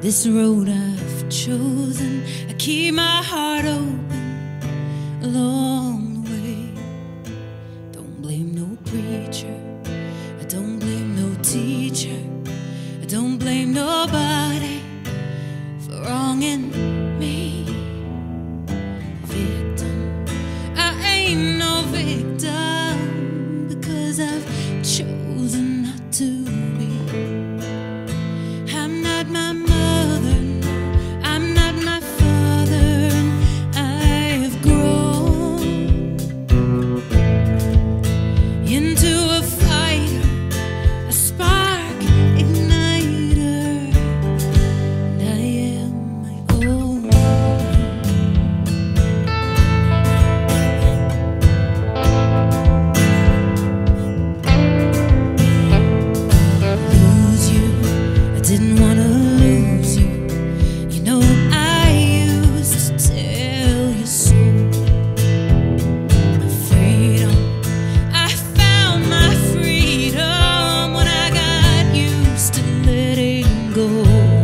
This road I've chosen, I keep my heart open along the way. Don't blame no preacher, I don't blame no teacher, I don't blame nobody for wronging me. Victim, I ain't no victim, because I've chosen not to be. I'm not my mother, no, I'm not my father, and I have grown into a fighter, a spark igniter, and I am my own. Lose you, I didn't want to lose you. You know I used to tell you so. My freedom, I found my freedom when I got used to letting go.